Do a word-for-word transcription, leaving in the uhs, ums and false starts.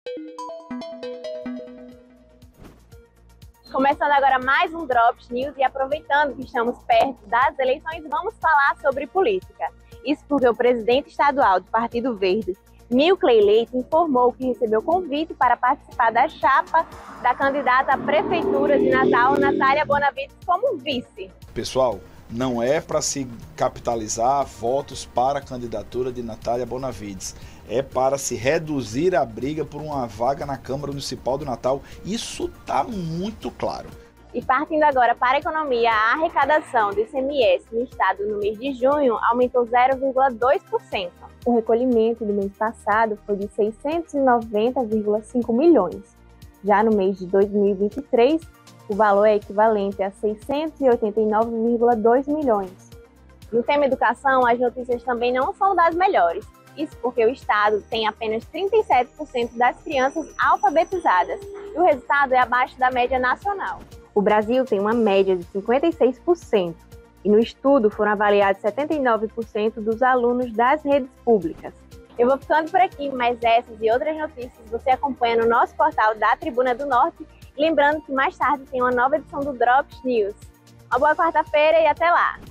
Começando agora mais um Drops News e aproveitando que estamos perto das eleições, vamos falar sobre política. Isso porque o presidente estadual do Partido Verde, Nilcley Leite, informou que recebeu convite para participar da chapa da candidata à Prefeitura de Natal, Natália Bonavides, como vice. Pessoal, não é para se capitalizar votos para a candidatura de Natália Bonavides. É para se reduzir a briga por uma vaga na Câmara Municipal do Natal. Isso está muito claro. E partindo agora para a economia, a arrecadação do I C M S no estado no mês de junho aumentou zero vírgula dois por cento. O recolhimento do mês passado foi de seiscentos e noventa vírgula cinco milhões. Já no mês de dois mil e vinte e três, o valor é equivalente a seiscentos e oitenta e nove vírgula dois milhões. No tema educação, as notícias também não são das melhores. Isso porque o estado tem apenas trinta e sete por cento das crianças alfabetizadas e o resultado é abaixo da média nacional. O Brasil tem uma média de cinquenta e seis por cento e no estudo foram avaliados setenta e nove por cento dos alunos das redes públicas. Eu vou ficando por aqui, mas essas e outras notícias você acompanha no nosso portal da Tribuna do Norte. Lembrando que mais tarde tem uma nova edição do Drops News. Uma boa quarta-feira e até lá!